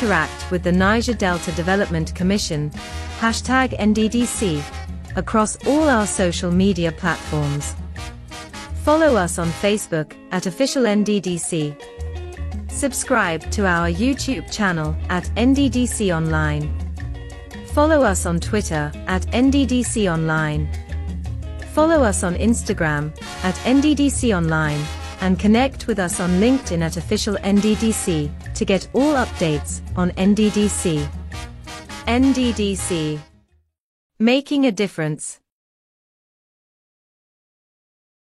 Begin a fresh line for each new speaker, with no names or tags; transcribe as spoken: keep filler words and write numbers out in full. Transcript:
interact with the Niger Delta Development Commission, hashtag N D D C, across all our social media platforms. Follow us on Facebook at Official N D D C. Subscribe to our YouTube channel at N D D C Online. Follow us on Twitter at N D D C Online. Follow us on Instagram at N D D C Online, and connect with us on LinkedIn at Official N D D C to get all updates on N D D C. N D D C. Making a difference.